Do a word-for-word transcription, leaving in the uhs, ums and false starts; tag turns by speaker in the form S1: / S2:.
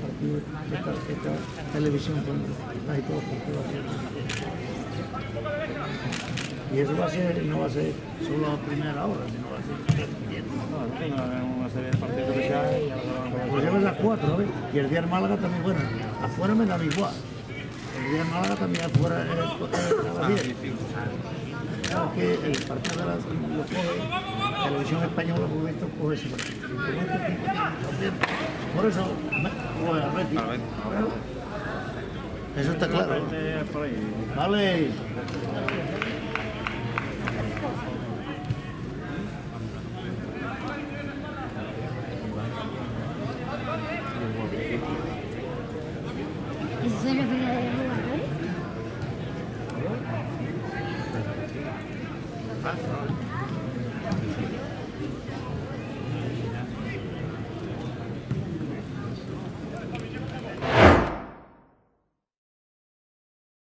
S1: partido, esta, esta televisión con casi todos los partidos. Y eso va a ser, no va a ser solo a primera hora, sino va a ser repitiendo.
S2: No, tengo una serie de partidos que se hay.
S1: Pues llevas las cuatro, ¿ves? Y el día en Málaga también, bueno, afuera me da igual. El día en Málaga también afuera es a las diez. Claro que el partido de la, lo coge, la televisión española, por visto, coge ese partido. Por eso, coge al Betis. Eso está claro. Vale.
S3: ¿Eso es lo que le jugadores?
S2: Ah,